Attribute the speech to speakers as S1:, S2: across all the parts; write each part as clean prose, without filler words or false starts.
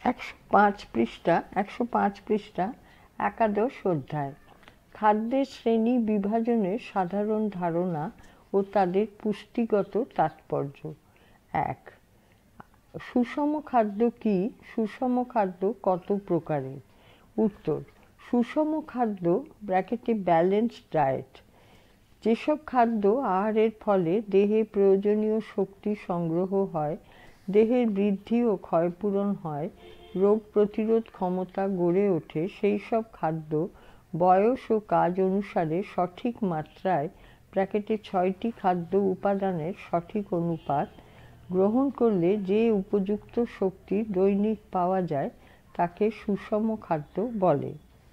S1: 105 পৃষ্ঠা একাদশ অধ্যায়। খাদ্যের শ্রেণী বিভাজনের সাধারণ ধারণা ও তাদের পুষ্টিগত তাৎপর্য। 1. সুষম খাদ্য কি? সুষম খাদ্য কত প্রকারের? উত্তর: সুষম খাদ্য ব্র্যাকেটে ব্যালেন্সড ডায়েট যেসব খাদ্য আহারের ফলে দেহে প্রয়োজনীয় শক্তি সংগ্রহ হয়, দেহের বৃদ্ধি ও ক্ষয়পূরণ হয়, রোগ প্রতিরোধ ক্ষমতা গড়ে ওঠে, সেই সব খাদ্য বয়স ও কাজ অনুসারে সঠিক মাত্রায় ব্র্যাকেটে 6টি খাদ্য উপাদানের সঠিক অনুপাত গ্রহণ করলে যে উপযুক্ত শক্তি দৈনিক পাওয়া যায় তাকে সুষম খাদ্য বলে।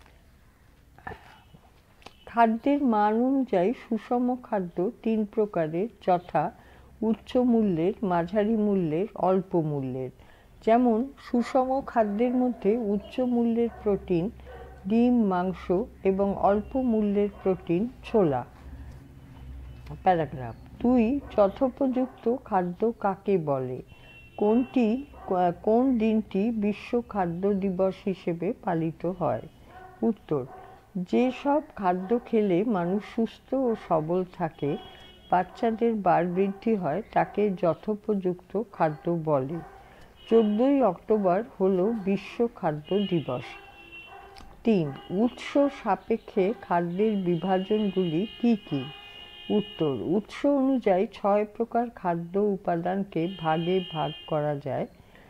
S1: খাদ্যের মান অনুযায়ী সুষম খাদ্য 3 প্রকারের, যথা উচ্চ মূল্যের, মাঝারি মূল্যের, অল্প মূল্যের। যেমন সুষম খাদ্যের মধ্যে উচ্চ মূল্যের প্রোটিন ডিম, মাংস এবং অল্প মূল্যের প্রোটিন ছোলা। প্যারাগ্রাফ 2. যথোপযুক্ত খাদ্য কাকে বলে? কোন দিনটি বিশ্ব খাদ্য দিবস হিসেবে পালিত হয়? উত্তর: যে সব খাদ্য খেলে মানুষ সুস্থ ও সবল থাকে, বাচ্চাদের বাড়বৃদ্ধি হয়, তাকে যথোপযুক্ত খাদ্য বলে। 14ই অক্টোবর হলো বিশ্ব খাদ্য দিবস। 3. উৎস সাপেক্ষে খাদ্যের বিভাজনগুলি কি কি? উত্তর: উৎস অনুযায়ী 6 প্রকার খাদ্য উপাদানকে ভাগে ভাগ করা যায়,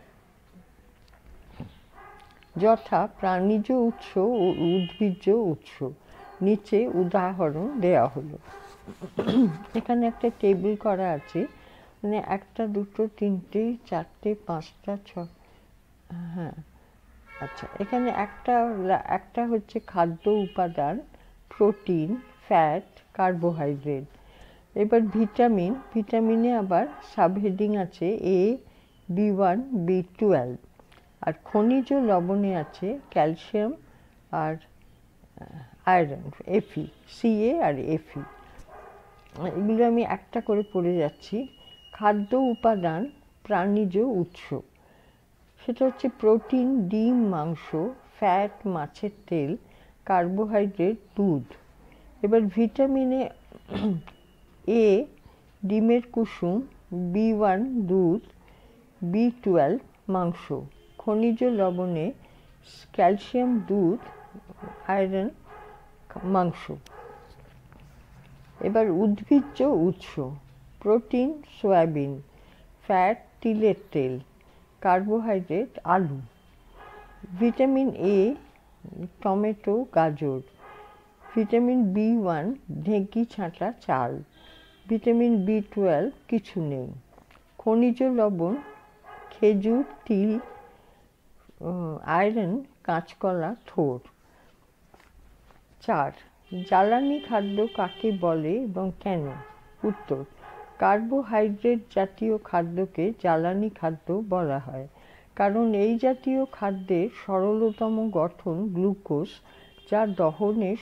S1: যথা প্রাণিজ উৎস ও উদ্ভিজ্জ উৎস। নিচে উদাহরণ দেওয়া হলো। এখানে একটা টেবিল করা আছে, মানে 1, 2, 3, 4, 5, 6। হ্যাঁ, আচ্ছা, এখানে একটা হচ্ছে খাদ্য উপাদান, প্রোটিন, ফ্যাট, কার্বোহাইড্রেট। এবার ভিটামিনে আবার সাবহেডিং আছে A, B1, B12। আর খনিজ লবণে আছে ক্যালসিয়াম আর আয়রন, Fe, Ca আর Fe। এগুলো আমি একটা করে পড়ে যাচ্ছি। খাদ্য উপাদান প্রাণিজ উৎস, সেটা হচ্ছে প্রোটিন ডিম, মাংস, ফ্যাট মাছের তেল, কার্বোহাইড্রেট দুধ। এবার ভিটামিনে A ডিমের কুসুম, B1 দুধ, B12 মাংস। খনিজ লবণে ক্যালসিয়াম দুধ, আয়রন মাংস। এবার উদ্ভিজ্জ উৎস, প্রোটিন সয়াবিন, ফ্যাট তিলের তেল, কার্বোহাইড্রেট আলু। ভিটামিন A টমেটো, গাজর। ভিটামিন B1 ঢেঁকি ছাঁটা চাল। ভিটামিন B12 কিছু নেই। খনিজ লবণ খেজুর, তিল। আয়রন কাঁচকলা, থোর। 4. জ্বালানি খাদ্য কাকে বলে এবং কেন? উত্তর: কার্বোহাইড্রেট জাতীয় খাদ্যকে জ্বালানি খাদ্য বলা হয়, কারণ এই জাতীয় খাদ্যের সরলতম গঠন গ্লুকোজ, যার দহনে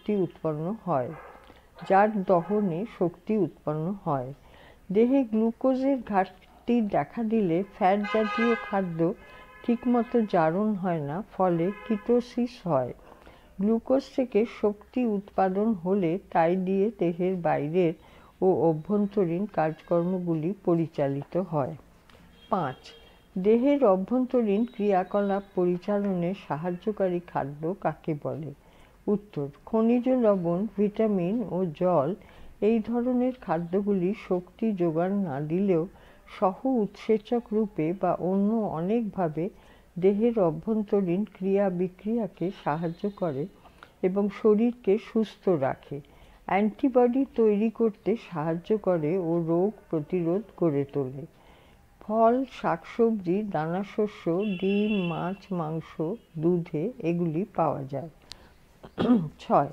S1: শক্তি উৎপন্ন হয়। দেহে গ্লুকোজের ঘাটতি দেখা দিলে ফ্যাট জাতীয় খাদ্য ঠিকমতো জারণ হয় না, ফলে কিটোসিস হয়। গ্লুকোজ থেকে শক্তি উৎপাদন হলে তাই দিয়ে দেহের বাইরের ও অভ্যন্তরীণ কাজকর্মগুলি পরিচালিত হয়। 5. দেহের অভ্যন্তরীণ ক্রিয়াকলাপ পরিচালনে সাহায্যকারী খাদ্য কাকে বলে? উত্তর: খনিজ লবণ, ভিটামিন ও জল। এই ধরনের খাদ্যগুলি শক্তি যোগান না দিলেও সহ উৎসেচক রূপে বা অন্য অনেকভাবে দেহের অভ্যন্তরীণ ক্রিয়া বিক্রিয়াকে সাহায্য করে এবং শরীরকে সুস্থ রাখে, অ্যান্টিবডি তৈরি করতে সাহায্য করে ও রোগ প্রতিরোধ গড়ে তোলে। ফল, শাকসবজি, দানাশস্য, ডিম, মাছ, মাংস, দুধে এগুলি পাওয়া যায়। 6.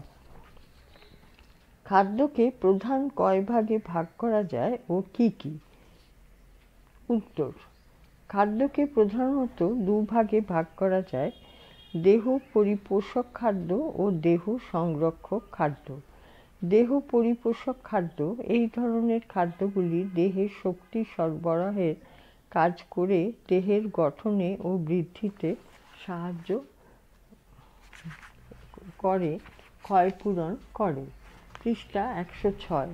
S1: খাদ্যকে প্রধান কয় ভাগে ভাগ করা যায় ও কি কি? উত্তর: খাদ্যকে প্রধানত 2 ভাগে ভাগ করা যায়, দেহ পরিপোষক খাদ্য ও দেহ সংরক্ষক খাদ্য। দেহ পরিপোষক খাদ্য এই ধরনের খাদ্যগুলি দেহে শক্তি সরবরাহের কাজ করে দেহের গঠনে ও বৃদ্ধিতে সাহায্য করে, ক্ষয়পূরণ করে। পৃষ্ঠা 106।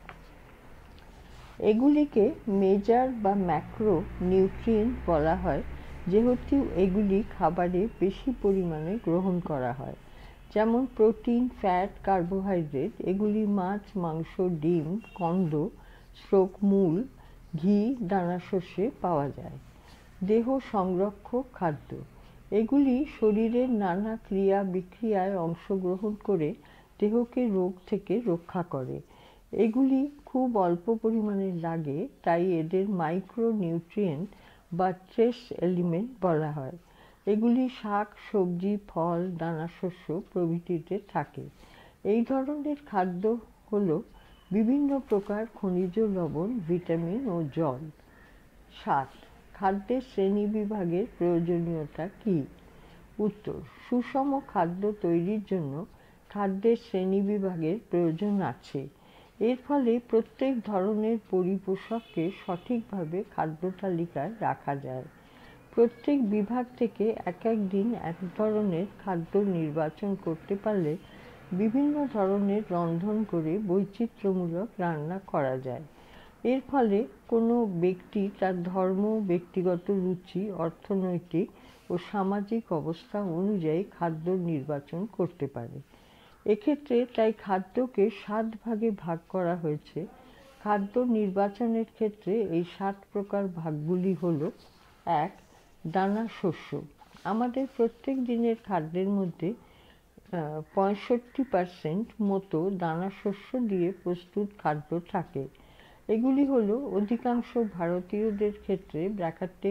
S1: এগুলিকে মেজর বা ম্যাক্রো নিউট্রিয়েন্ট বলা হয় যেহেতু এগুলি খাবারে বেশি পরিমাণে গ্রহণ করা হয়। যেমন প্রোটিন, ফ্যাট, কার্বোহাইড্রেট এগুলি মাছ, মাংস, ডিম, কন্দ, মূল, ঘি, দানাশস্যে পাওয়া যায়। দেহ সংরক্ষক খাদ্য এগুলি শরীরের নানা ক্রিয়া বিক্রিয়ায় অংশগ্রহণ করে দেহকে রোগ থেকে রক্ষা করে। এগুলি খুব অল্প পরিমাণে লাগে, তাই এদের মাইক্রো নিউট্রিয়েন্ট বা ট্রেস এলিমেন্ট বলা হয়। এগুলি শাক, সবজি, ফল, দানাশস্য প্রভৃতিতে থাকে। এই ধরনের খাদ্য হল বিভিন্ন প্রকার খনিজ লবণ, ভিটামিন ও জল। 7. খাদ্যের শ্রেণীবিভাগের প্রয়োজনীয়তা কী? উত্তর: সুষম খাদ্য তৈরির জন্য খাদ্যের শ্রেণীবিভাগের প্রয়োজন আছে। এর ফলে প্রত্যেক ধরনের পরিপোষককে সঠিকভাবে খাদ্য তালিকায় রাখা যায়। প্রত্যেক বিভাগ থেকে এক এক দিন এক ধরনের খাদ্য নির্বাচন করতে পারলে বিভিন্ন ধরনের রন্ধন করে বৈচিত্র্যমূলক রান্না করা যায়। এর ফলে কোনো ব্যক্তি তার ধর্ম, ব্যক্তিগত রুচি, অর্থনৈতিক ও সামাজিক অবস্থা অনুযায়ী খাদ্য নির্বাচন করতে পারে। এক্ষেত্রে তাই খাদ্যকে 7 ভাগে ভাগ করা হয়েছে। খাদ্য নির্বাচনের ক্ষেত্রে এই 7 প্রকার ভাগগুলি হল: 1. দানাশস্য। আমাদের প্রত্যেক দিনের খাদ্যের মধ্যে 65% মতো দানাশস্য দিয়ে প্রস্তুত খাদ্য থাকে। এগুলি হল অধিকাংশ ভারতীয়দের ক্ষেত্রে ব্র্যাকেটে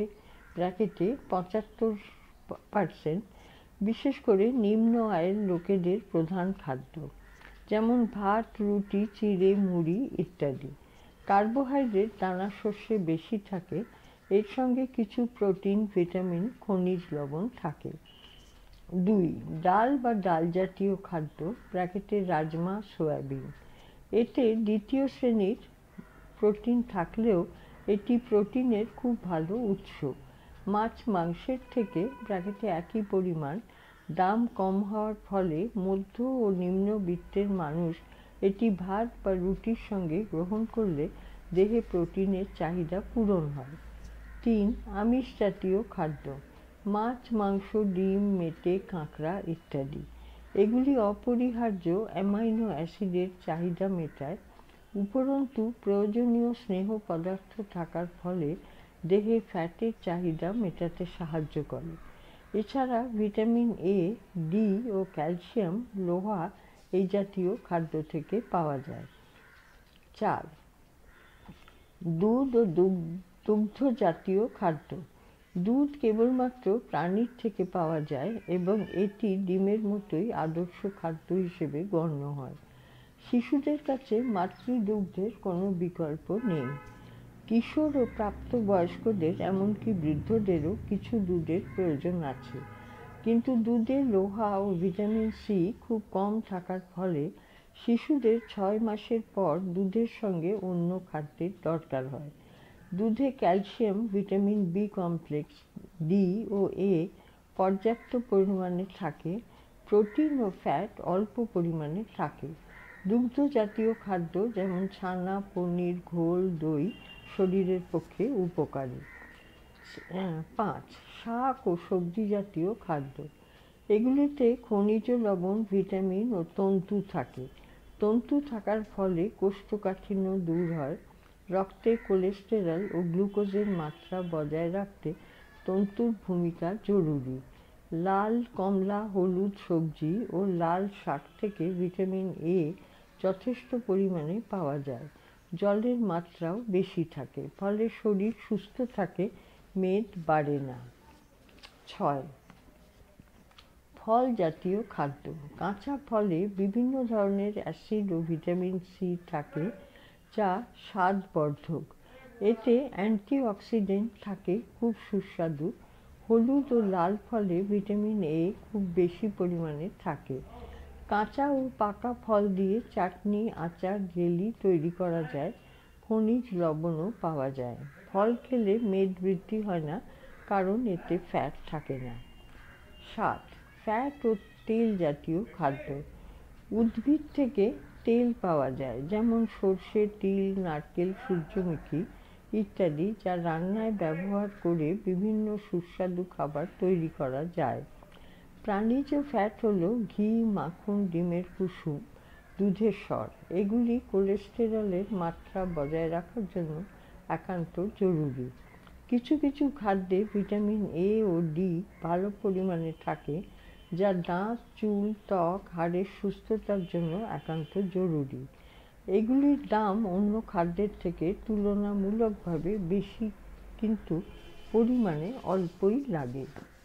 S1: 75%, বিশেষ করে নিম্ন আয়ের লোকেদের প্রধান খাদ্য, যেমন ভাত, রুটি, চিড়ে, মুড়ি ইত্যাদি। কার্বোহাইড্রেট দানাশস্যে বেশি থাকে, এর সঙ্গে কিছু প্রোটিন, ভিটামিন, খনিজ লবণ থাকে। 2. ডাল বা ডাল জাতীয় খাদ্য ব্র্যাকেটে রাজমা, সয়াবিন। এতে দ্বিতীয় শ্রেণীর প্রোটিন থাকলেও এটি প্রোটিনের খুব ভালো উৎস। মাছ, মাংসের থেকে ব্র্যাকেটে একই পরিমাণ দাম কম হওয়ার ফলে মধ্য ও নিম্নবিত্তের মানুষ এটি ভাত বা রুটির সঙ্গে গ্রহণ করলে দেহে প্রোটিনের চাহিদা পূরণ হয়। 3. আমিষ জাতীয় খাদ্য: মাছ, মাংস, ডিম, মেটে, কাঁকড়া ইত্যাদি। এগুলি অপরিহার্য অ্যামাইনো অ্যাসিডের চাহিদা মেটায়। উপরন্তু প্রয়োজনীয় স্নেহ পদার্থ থাকার ফলে দেহে ফ্যাটের চাহিদা মেটাতে সাহায্য করে। এছাড়া ভিটামিন এ, ডি ও ক্যালসিয়াম, লোহা এই জাতীয় খাদ্য থেকে পাওয়া যায়। 4. দুধ ও দুগ্ধ জাতীয় খাদ্য। দুধ কেবলমাত্র প্রাণীর থেকে পাওয়া যায় এবং এটি ডিমের মতোই আদর্শ খাদ্য হিসেবে গণ্য হয়। শিশুদের কাছে মাতৃদুগ্ধের কোনো বিকল্প নেই। কিশোর ও প্রাপ্তবয়স্কদের, এমনকি বৃদ্ধদেরও কিছু দুধের প্রয়োজন আছে, কিন্তু দুধে লোহা ও ভিটামিন সি খুব কম থাকার ফলে শিশুদের 6 মাসের পর দুধের সঙ্গে অন্য খাদ্যের দরকার হয়। দুধে calcium, vitamin B complex, D ও এ পর্যাপ্ত পরিমাণে থাকে। প্রোটিন ও ফ্যাট অল্প পরিমাণে থাকে। দুগ্ধ জাতীয় খাদ্য যেমন ছানা, পনির, ঘোল, দই শরীরের পক্ষে উপকারী। 5. শাক ও সবজি জাতীয় খাদ্য। এগুলিতে খনিজ লবণ, ভিটামিন ও তন্তু থাকে। তন্তু থাকার ফলে কোষ্ঠকাঠিন্য দূর হয়। রক্তে কোলেস্টেরল ও গ্লুকোজের মাত্রা বজায় রাখতে তন্তুর ভূমিকা জরুরি। লাল, কমলা, হলুদ সবজি ও লাল শাক থেকে ভিটামিন এ যথেষ্ট পরিমাণে পাওয়া যায়। জলের মাত্রাও বেশি থাকে, ফলে শরীর সুস্থ থাকে, মেদ বাড়ে না। 6. ফল জাতীয় খাদ্য। কাঁচা ফলে বিভিন্ন ধরনের অ্যাসিড ও ভিটামিন সি থাকে, যা স্বাদবর্ধক। এতে অ্যান্টিঅক্সিডেন্ট থাকে, খুব সুস্বাদু। হলুদ ও লাল ফলে ভিটামিন এ খুব বেশি পরিমাণে থাকে। কাঁচা ও পাকা ফল দিয়ে চাটনি, আচার, জেলি তৈরি করা যায়। খনিজ লবণও পাওয়া যায়। ফল খেলে মেদ বৃদ্ধি হয় না, কারণ এতে ফ্যাট থাকে না। 7. ফ্যাট ও তেল জাতীয় খাদ্য। উদ্ভিদ থেকে তেল পাওয়া যায়, যেমন সরষে, তিল, নারকেল, সূর্যমুখী ইত্যাদি, যা রান্নায় ব্যবহার করে বিভিন্ন সুস্বাদু খাবার তৈরি করা যায়। প্রাণীজ ফ্যাট হলো ঘি, মাখন, ডিমের কুসুম, দুধের সর। এগুলি কোলেস্টেরলের মাত্রা বজায় রাখার জন্য একান্ত জরুরি। কিছু কিছু খাদ্যে ভিটামিন এ ও ডি ভালো পরিমাণে থাকে, যা দাঁত, চুল, ত্বক, হাড়ের সুস্থতার জন্য একান্ত জরুরি। এগুলির দাম অন্য খাদ্যের থেকে তুলনামূলকভাবে বেশি, কিন্তু পরিমাণে অল্পই লাগে।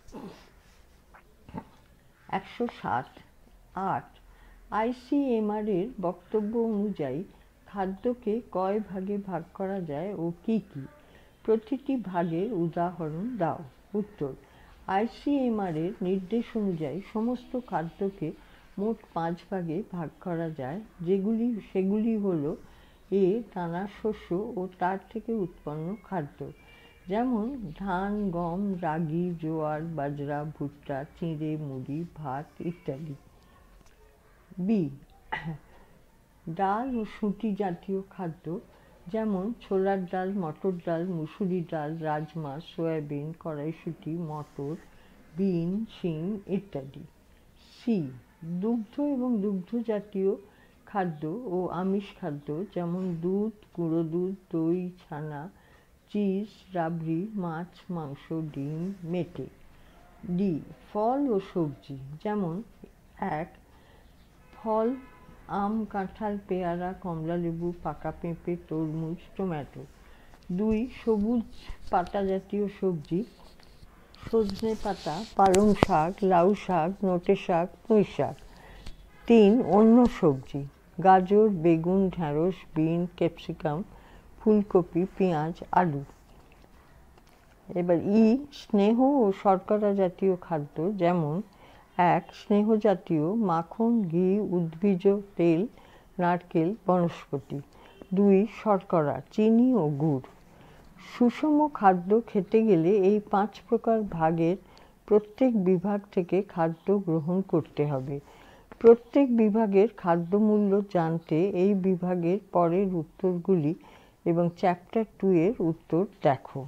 S1: 107.8 ICMR এর বক্তব্য অনুযায়ী খাদ্যকে কয় ভাগে ভাগ করা যায় ও কী কী? প্রতিটি ভাগের উদাহরণ দাও। উত্তর: ICMR এর নির্দেশ অনুযায়ী সমস্ত খাদ্যকে মোট 5 ভাগে ভাগ করা যায়, সেগুলি হল: এ. দানা শস্য ও তার থেকে উৎপন্ন খাদ্য, যেমন ধান, গম, রাগি, জোয়ার, বাজরা, ভুট্টা, চিঁড়ে, মুড়ি, ভাত ইত্যাদি। বি. ডাল ও সুটি জাতীয় খাদ্য, যেমন ছোলার ডাল, মটর ডাল, মুসুরি ডাল, রাজমা, সয়াবিন, কড়াইশুঁটি, মটর, বিন, শিম ইত্যাদি। সি. দুগ্ধ এবং দুগ্ধ জাতীয় খাদ্য ও আমিষ খাদ্য, যেমন দুধ, গুঁড়ো দুধ, দই, ছানা, চিজ, রাবড়ি, মাছ, মাংস, ডিম, মেটে। ডি. ফল ও সবজি, যেমন 1. ফল: আম, কাঁঠাল, পেয়ারা, কমলালেবু, পাকা পেঁপে, তরমুজ, টমেটো। 2. সবুজ পাতা জাতীয় সবজি: সজনে পাতা, পালং শাক, লাউ শাক, নোটে শাক, পুঁই শাক। 3. অন্য সবজি: গাজর, বেগুন, ঢেঁড়স, বিন, ক্যাপসিকাম, ফুলকপি, পেঁয়াজ, আলু। এবার ই. স্নেহ ও শর্করা জাতীয় খাদ্য, যেমন 1. স্নেহ জাতীয়: মাখন, ঘি, উদ্ভিজ্জ তেল, নারকেল, বনস্পতি। 2. শর্করা: চিনি ও গুড়। সুষম খাদ্য খেতে গেলে এই 5 প্রকার ভাগের প্রত্যেক বিভাগ থেকে খাদ্য গ্রহণ করতে হবে। প্রত্যেক বিভাগের খাদ্য মূল্য জানতে এই বিভাগের পরের উত্তরগুলি এবং চ্যাপ্টার 2 এর উত্তর দেখো।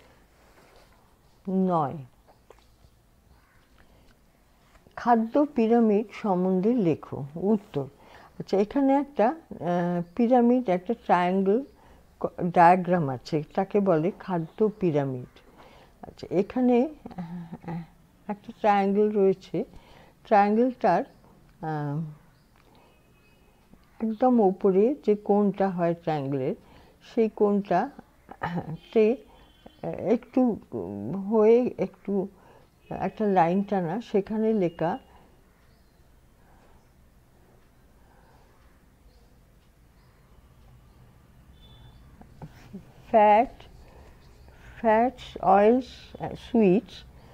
S1: 9. খাদ্য পিরামিড সম্বন্ধে লেখো। উত্তর: আচ্ছা, এখানে একটা পিরামিড, একটা ট্রায়াঙ্গেল ডায়াগ্রাম আছে, তাকে বলে খাদ্য পিরামিড। আচ্ছা, এখানে একটা ট্রায়াঙ্গেল রয়েছে। ট্রায়াঙ্গেলটার একদম ওপরে যে কোণটা হয় ট্রায়াঙ্গেলের, সেই কোণটাতে একটু হয়ে একটু একটা লাইন টানা, সেখানে লেখা fats, oils, sweets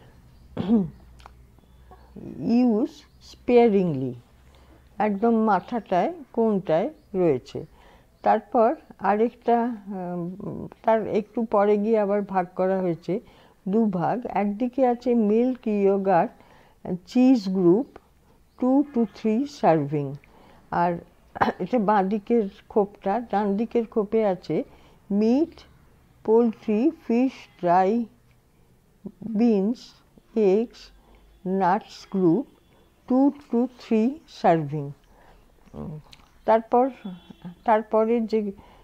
S1: use sparingly, একদম মাথাটায় কোণটায় রয়েছে। তারপর আরেকটা, তার একটু পরে গিয়ে আবার ভাগ করা হয়েছে 2 ভাগ। একদিকে আছে milk, yoghurt, cheese group 2 to 3 serving, আর এটা বাঁ দিকের খোপটা। ডান দিকের খোপে আছে meat, poultry, fish, dry, beans, eggs, nuts group 2 to 3 serving. তারপরের যে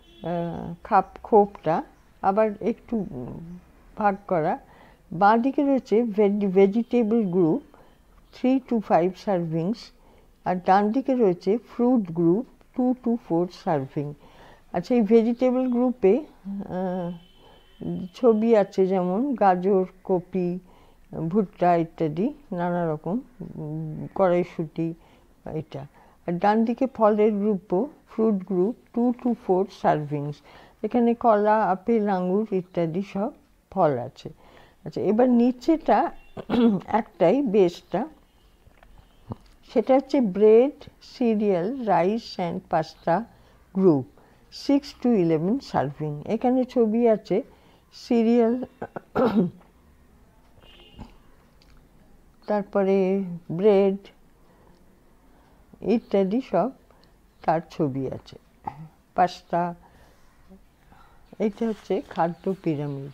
S1: খোপটা আবার একটু ভাগ করা। বাঁ দিকে রয়েছে ভেজিটেবল গ্রুপ 3 to 5 সার্ভিংস, আর ডান দিকে রয়েছে ফ্রুট গ্রুপ 2 to 4 সার্ভিং। আচ্ছা, এই ভেজিটেবল গ্রুপে ছবি আছে, যেমন গাজর, কপি, ভুট্টা ইত্যাদি, নানা রকম, কড়াইশুঁটি এটা। আর ডান দিকে ফলের গ্রুপও ফ্রুট গ্রুপ 2 to 4 সার্ভিংস। এখানে কলা, আপেল, আঙুর ইত্যাদি সব ফল আছে। আচ্ছা, এবার নিচেটা একটাই, বেসটা, সেটা হচ্ছে bread, cereal, rice and pasta group 6 to 11 serving. এখানে ছবি আছে সিরিয়াল, তারপরে ব্রেড ইত্যাদি সব তার ছবি আছে। পাস্তা, এটা হচ্ছে খাদ্য পিরামিড।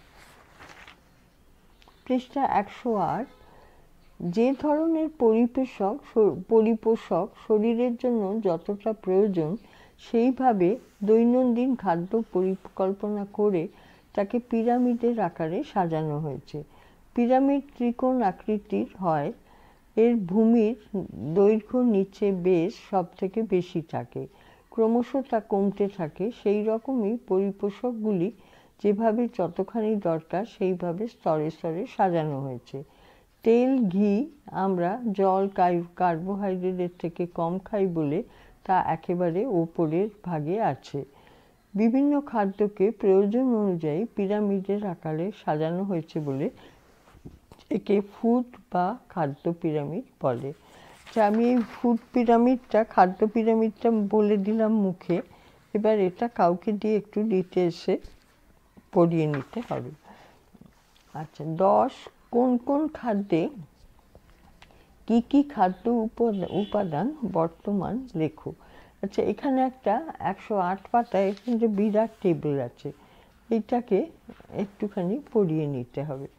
S1: পৃষ্ঠা 108। যে ধরনের পরিপোষক শরীরের জন্য যতটা প্রয়োজন সেইভাবে দৈনন্দিন খাদ্য পরিকল্পনা করে তাকে পিরামিডের আকারে সাজানো হয়েছে। পিরামিড ত্রিকোণ আকৃতির হয়, এর ভূমির দৈর্ঘ্য নিচে বেশ সব থেকে বেশি থাকে, ক্রমশ তা কমতে থাকে। সেই রকমই পরিপোষকগুলি যেভাবে যতখানি দরকার সেইভাবে স্তরে স্তরে সাজানো হয়েছে। তেল, ঘি আমরা জল, কার্বোহাইড্রেটের থেকে কম খাই বলে তা একেবারে ওপরের ভাগে আছে। বিভিন্ন খাদ্যকে প্রয়োজন অনুযায়ী পিরামিডের আকারে সাজানো হয়েছে বলে একে ফুড বা খাদ্য পিরামিড বলে। আমি এই ফুড পিরামিডটা, খাদ্য পিরামিডটা বলে দিলাম মুখে, এবার এটা কাউকে দিয়ে একটু ডিটেলসে পড়িয়ে নিতে হবে। আচ্ছা, 10 কোন কোন খাদ্যে কি কি খাদ্য উপাদান বর্তমান লেখো। আচ্ছা, এখানে একটা 108 পাতায় কিন্তু বিরাট টেবিল আছে, এইটাকে একটুখানি পড়িয়ে নিতে হবে।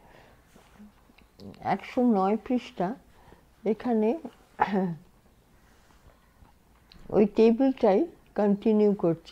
S1: 109 পৃষ্ঠা, এখানে ওই টেবিলটাই কন্টিনিউ করছে,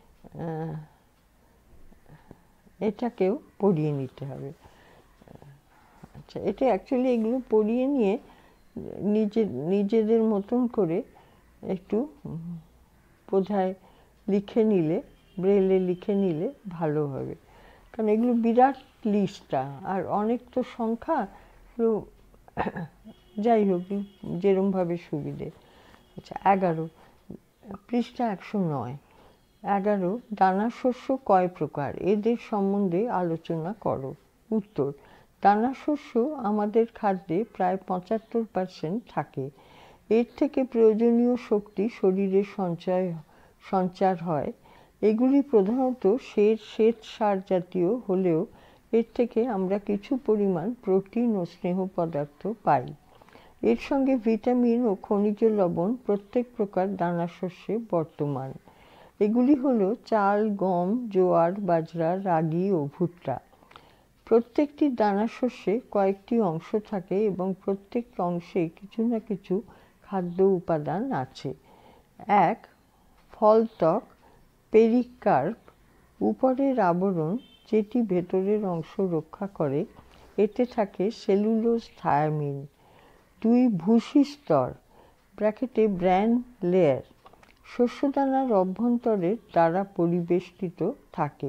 S1: এটাকেও পড়িয়ে নিতে হবে। আচ্ছা, এটা অ্যাকচুয়ালি এগুলো পড়িয়ে নিয়ে নিজেদের মতন করে একটু বোধহয় লিখে নিলে, ব্রেলে লিখে নিলে ভালো হবে, কারণ এগুলো বিরাট লিস্টটা, আর অনেক তো সংখ্যা, তো যাই হোক যেরমভাবে সুবিধে। আচ্ছা, 11 পৃষ্ঠা 109। 11 দানা শস্য কয় প্রকার, এদের সম্বন্ধে আলোচনা করো। উত্তর, দানা শস্য আমাদের খাদ্যে প্রায় 75% থাকে। এর থেকে প্রয়োজনীয় শক্তি শরীরে সঞ্চার হয়। এগুলি প্রধানত শ্বেত সার জাতীয় হলেও এর থেকে আমরা কিছু পরিমাণ প্রোটিন ও স্নেহ পদার্থ পাই। এর সঙ্গে ভিটামিন ও খনিজ লবণ প্রত্যেক প্রকার দানা শস্যে বর্তমান। এগুলি হলো চাল, গম, জোয়ার, বাজরা, রাগি ও ভুট্টা। প্রত্যেকটি দানা শস্যে কয়েকটি অংশ থাকে এবং প্রত্যেক অংশে কিছু না কিছু খাদ্য উপাদান আছে। 1. ফলত্বক, পেরিকার্প, উপরের আবরণ যেটি ভেতরের অংশ রক্ষা করে, এতে থাকে সেলুলোজ, থায়ামিন। 2. ভুসি স্তর ব্র্যাকেটে ব্র্যান লেয়ার, শস্যদানার অভ্যন্তরের দ্বারা পরিবেষ্টিত থাকে।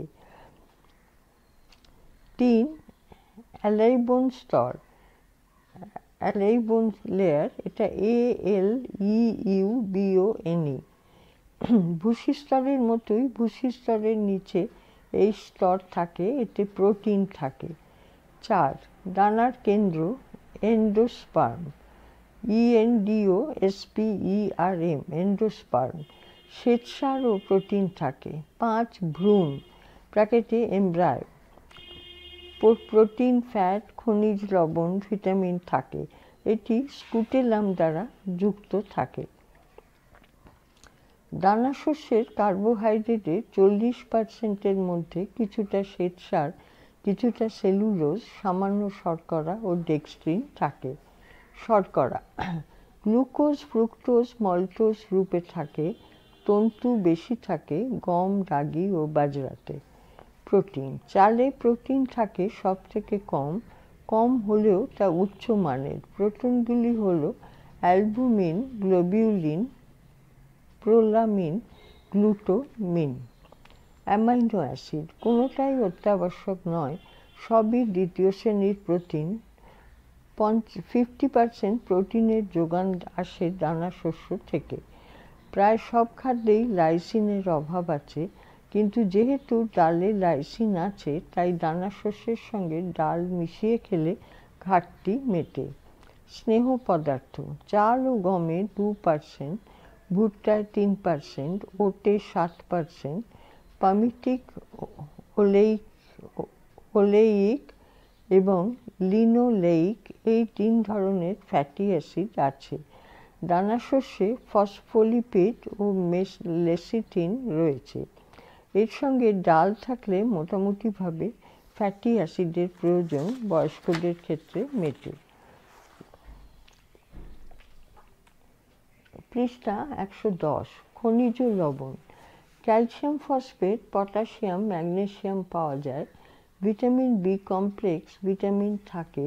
S1: 3. অ্যালাইবোন স্তর, অ্যালাইবোন লেয়ার, এটা ALEUBONE। ভুসি স্তরের মতোই ভুসি স্তরের নিচে এই স্তর থাকে, এতে প্রোটিন থাকে। 4. দানার কেন্দ্র, এন্ডোস্পার্ম, ENDOSPERM, এন্ডোস্পার্ম, শ্বেতসার ও প্রোটিন থাকে। 5. ভ্রূণ ব্র্যাকেটে এমব্রায়ো, প্রোটিন, ফ্যাট, খনিজ লবণ, ভিটামিন থাকে, এটি স্কুটেলাম দ্বারা যুক্ত থাকে। দানা শস্যের কার্বোহাইড্রেটের 40%-এর মধ্যে কিছুটা শ্বেতসার, কিছুটা সেলুলোজ, সামান্য শর্করা ও ডেক্সট্রিন থাকে। শর্করা গ্লুকোজ, ফ্রুক্টোজ, মল্টোজ রূপে থাকে। তন্তু বেশি থাকে গম, রাগি ও বাজরাতে। প্রোটিন, চালে প্রোটিন থাকে সব থেকে কম হলেও তা উচ্চ মানের। প্রোটিনগুলি হল albumin, globulin, prolamin, glutamine. Amino acid কোনোটাই অত্যাবশ্যক নয়, সবই দ্বিতীয় শ্রেণীর প্রোটিন। 50% প্রোটিনের যোগান আসে দানা শস্য থেকে। প্রায় সব খাদ্যেই লাইসিনের অভাব আছে, কিন্তু যেহেতু ডালে লাইসিন আছে তাই দানা শস্যের সঙ্গে ডাল মিশিয়ে খেলে ঘাটতি মেটে। স্নেহ পদার্থ, চাল ও গমে 2%, ভুট্টায় 3%, ওটে 7%, পামিটিক ওলেইক এবং লিনোলেইক, এই 3 ধরনের ফ্যাটি অ্যাসিড আছে। দানাশস্যে ফসফোলিপিড ও লেসিথিন রয়েছে। এর সঙ্গে ডাল থাকলে মোটামুটিভাবে ফ্যাটি অ্যাসিডের প্রয়োজন বয়স্কদের ক্ষেত্রে মেটে। পৃষ্ঠা 110। খনিজ লবণ। ক্যালসিয়াম ফসফেট, পটাশিয়াম, ম্যাগনেসিয়াম পাওয়া যায়। ভিটামিন বি কমপ্লেক্স ভিটামিন থাকে,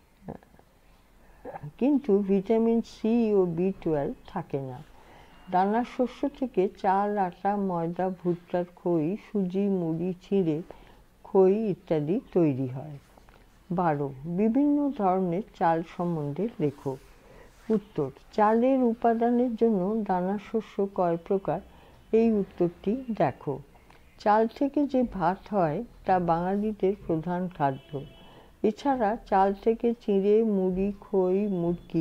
S1: কিন্তু ভিটামিন সি ও বি12 থাকে না। দানা শস্য থেকে চাল, আটা, ময়দা, ভুট্টার খই, সুজি, মুড়ি, চিঁড়ে, খই ইত্যাদি তৈরি হয়। 12. বিভিন্ন ধরনের চাল সম্বন্ধে লেখো। উত্তর: চালের উপাদানের জন্য দানা শস্য কয় প্রকার, এই উত্তরটি দেখো। চাল থেকে যে ভাত হয় তা বাঙালিদের প্রধান খাদ্য। এছাড়া চাল থেকে চিঁড়ে, মুড়ি, খই, মুড়কি,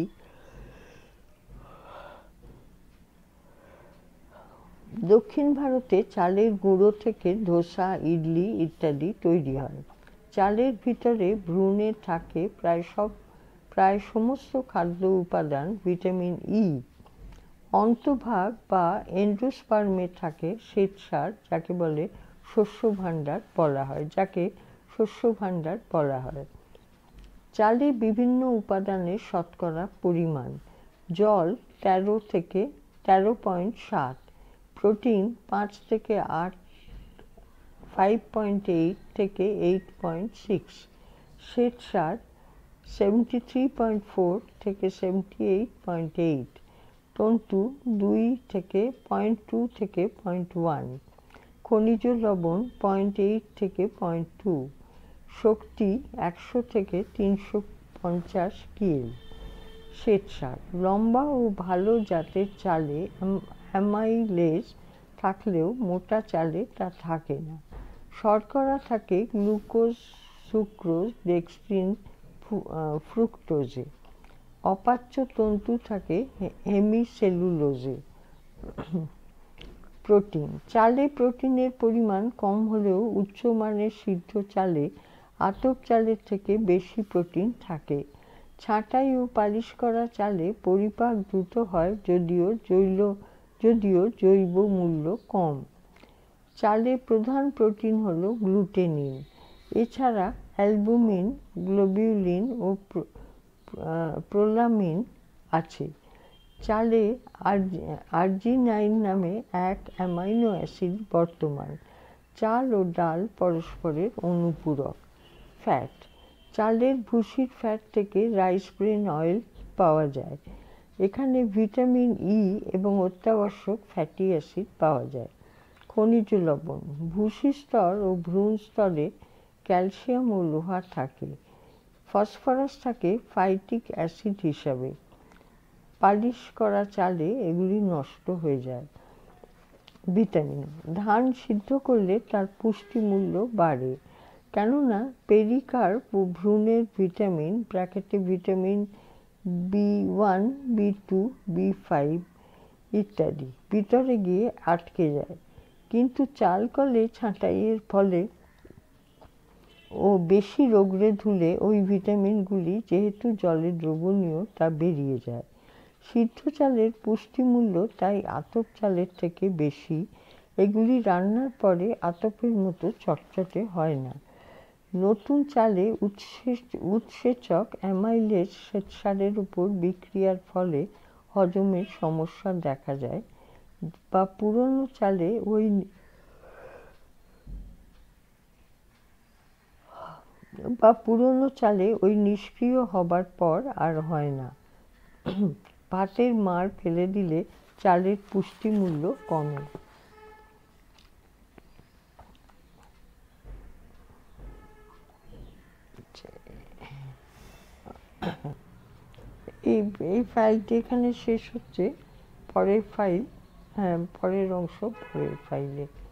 S1: দক্ষিণ ভারতে চালের গুঁড়ো থেকে ধোসা, ইডলি ইত্যাদি তৈরি হয়। চালের ভিতরে ভ্রূণে থাকে প্রায় সমস্ত খাদ্য উপাদান। Vitamin E. অন্তঃভাগ বা এন্ডোস্পার্মে থাকে শ্বেতসার, যাকে শস্য ভাণ্ডার বলা হয়। চালে বিভিন্ন উপাদানের শতকরা পরিমাণ: জল 13 থেকে 13.7, প্রোটিন 5 থেকে 8, 5.8 থেকে 8.6, শ্বেতসার 73.4 থেকে 78.8, তন্তু 2 থেকে 0.2 থেকে 0.1, খনিজ লবণ 0.8 থেকে 0.2, শক্তি 100 থেকে 350 কিল। শ্বেতসার। লম্বা ও ভালো জাতের চালে অ্যামাইলেজ থাকলেও মোটা চালে তা থাকে না। শর্করা থাকে গ্লুকোজ, সুক্রোজ, ডেক্সট্রিন, ফ্রুক্টোজে। অপাচ্য তন্তু থাকে হেমিসেলুলোজে। প্রোটিন। চালে প্রোটিনের পরিমাণ কম হলেও উচ্চমানের সিদ্ধ চালে আতপ চালের থেকে বেশি প্রোটিন থাকে। ছাঁটাই ও পালিশ করা চালে পরিপাক দ্রুত হয়, যদিও জৈব মূল্য কম। চালে প্রধান প্রোটিন হল গ্লুটেনিন। এছাড়া অ্যালবুমিন, গ্লোবিউলিন ও প্রোলামিন আছে। চালে আর্জিনাইন নামে এক অ্যামাইনো অ্যাসিড বর্তমান। চাল ও ডাল পরস্পরের অনুপূরক। ফ্যাট। চালের ভুসির ফ্যাট থেকে রাইস ব্রেন অয়েল পাওয়া যায়। এখানে ভিটামিন ই এবং অত্যাবশ্যক ফ্যাটি অ্যাসিড পাওয়া যায়। খনিজ লবণ। ভুসি স্তর ও ভ্রূণ স্তরে ক্যালসিয়াম ও লোহা থাকে। ফসফরাস থাকে ফাইটিক অ্যাসিড হিসাবে। পালিশ করা চালে এগুলি নষ্ট হয়ে যায়। ভিটামিন। ধান সিদ্ধ করলে তার পুষ্টিমূল্য বাড়ে, কেননা পেরিকার্প ও ভ্রূণের vitamin vitamin B one, B two, B five ইত্যাদি ভিতরে গিয়ে আটকে যায়। কিন্তু চাল কলে ছাঁটাইয়ের ফলে ও বেশি রোগড়ে ধুলে ওই ভিটামিনগুলি যেহেতু জলে দ্রবণীয় তা বেরিয়ে যায়। সিদ্ধ চালের পুষ্টিমূল্য তাই আতপ চালের থেকে বেশি। এগুলি রান্নার পরে আতপের মতো চটচটে হয় না। নতুন চালে উৎসেচক অ্যামাইলেজ শ্বেতসারের উপর বিক্রিয়ার ফলে হজমের সমস্যা দেখা যায়, বা পুরনো চালে ওই নিষ্ক্রিয় হবার পর আর হয় না। ভাতের মাড় ফেলে দিলে চালের পুষ্টিমূল্য কমে। এই ফাইলটি এখানে শেষ হচ্ছে। পরের অংশ পরের ফাইলে।